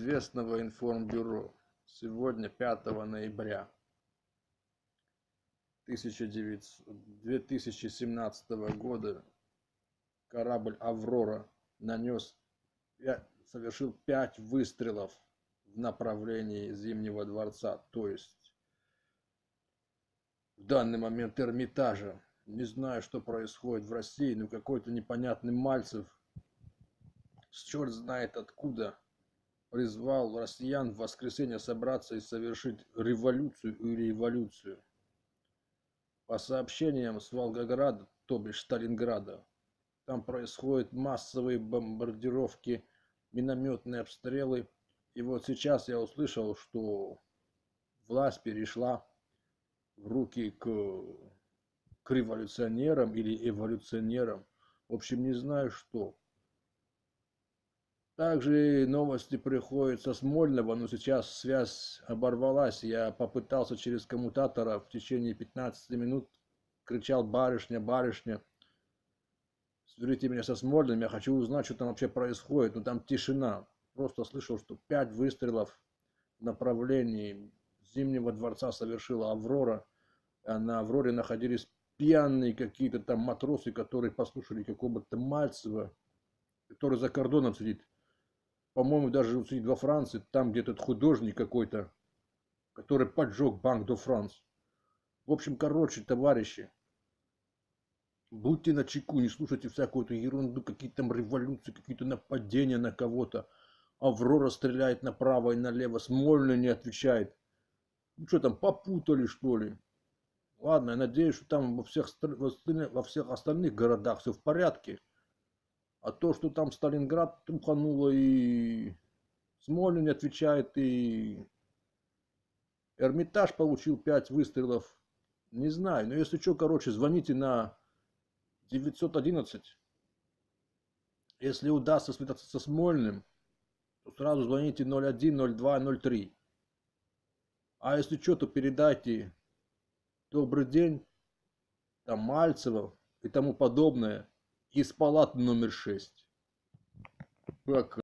известного информбюро. Сегодня 5 ноября 2017 года корабль «Аврора» совершил 5 выстрелов в направлении Зимнего дворца, то есть в данный момент Эрмитажа. Не знаю, что происходит в России, но какой-то непонятный Мальцев, черт знает откуда, призвал россиян в воскресенье собраться и совершить революцию или эволюцию. По сообщениям с Волгограда, то бишь Сталинграда, там происходят массовые бомбардировки, минометные обстрелы. И вот сейчас я услышал, что власть перешла в руки к революционерам или эволюционерам. В общем, не знаю что. Также новости приходят со Смольного, но сейчас связь оборвалась. Я попытался через коммутатора в течение 15 минут, кричал: барышня, барышня, свяжите меня со Смольным, я хочу узнать, что там вообще происходит. Но там тишина. Просто слышал, что 5 выстрелов в направлении Зимнего дворца совершила «Аврора». А на «Авроре» находились пьяные какие-то там матросы, которые послушали какого-то Мальцева, который за кордоном сидит. По-моему, даже сидит во Франции, там где-то художник какой-то, который поджег Банк де Франс. В общем, короче, товарищи, будьте начеку, не слушайте всякую эту ерунду, какие-то там революции, какие-то нападения на кого-то. «Аврора» стреляет направо и налево, Смольный не отвечает. Ну что там, попутали что ли? Ладно, я надеюсь, что там во всех остальных городах все в порядке. А то, что там Сталинград трухануло и Смольный не отвечает, и Эрмитаж получил 5 выстрелов, не знаю. Но если что, короче, звоните на 911. Если удастся связаться со Смольным, то сразу звоните 01 02 03. А если что, то передайте добрый день, там Мальцева и тому подобное из палаты номер 6. Пока.